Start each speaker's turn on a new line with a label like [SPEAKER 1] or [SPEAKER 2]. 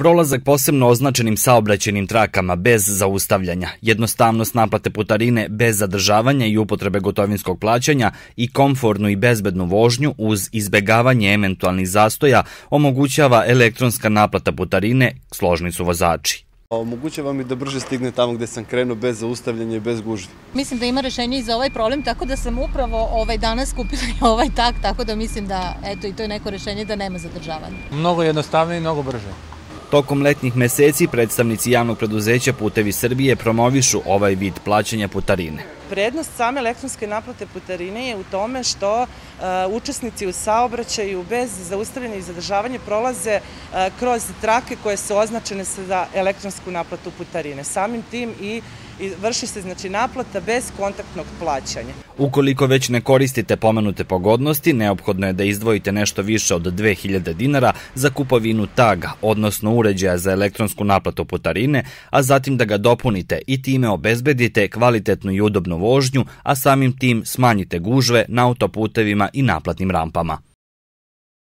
[SPEAKER 1] Prolazak posebno označenim saobraćajnim trakama bez zaustavljanja, jednostavnost naplate putarine bez zadržavanja i upotrebe gotovinskog plaćanja i komfortnu i bezbednu vožnju uz izbegavanje eventualnih zastoja omogućava elektronska naplata putarine, složni su vozači.
[SPEAKER 2] Omogućava mi da brže stigne tamo gde sam krenuo bez zaustavljanja i bez gužvi.
[SPEAKER 3] Mislim da ima rešenje i za ovaj problem, tako da sam upravo danas kupila ovaj tak, tako da mislim da i to je neko rešenje da nema zadržavanja.
[SPEAKER 4] Mnogo jednostavnije i mnogo brže.
[SPEAKER 1] Tokom letnjih meseci predstavnici javnog preduzeća Putevi Srbije promovišu ovaj vid plaćanja putarine.
[SPEAKER 5] Prednost same elektronske naplate putarine je u tome što učesnici u saobraćaju bez zaustavljanja i zadržavanja prolaze kroz trake koje su označene za elektronsku naplatu putarine. Samim tim i vrši se naplata bez kontaktnog plaćanja.
[SPEAKER 1] Ukoliko već ne koristite pomenute pogodnosti, neophodno je da izdvojite nešto više od 2000 dinara za kupovinu taga, odnosno uređaja za elektronsku naplatu putarine, a zatim da ga dopunite i time obezbedite kvalitetnu i udobnu vožnju, a samim tim smanjite gužve na autoputevima i naplatnim rampama.